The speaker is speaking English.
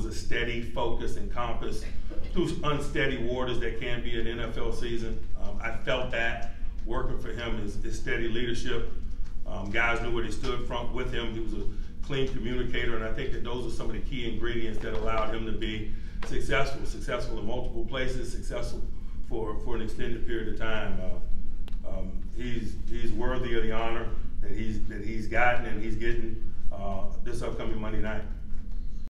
a steady focus and compass through unsteady waters that can be an NFL season. I felt that working for him is steady leadership. Guys knew where they stood from with him. He was a clean communicator, and I think that those are some of the key ingredients that allowed him to be successful in multiple places, successful for an extended period of time. He's worthy of the honor that he's gotten and he's getting this upcoming Monday night.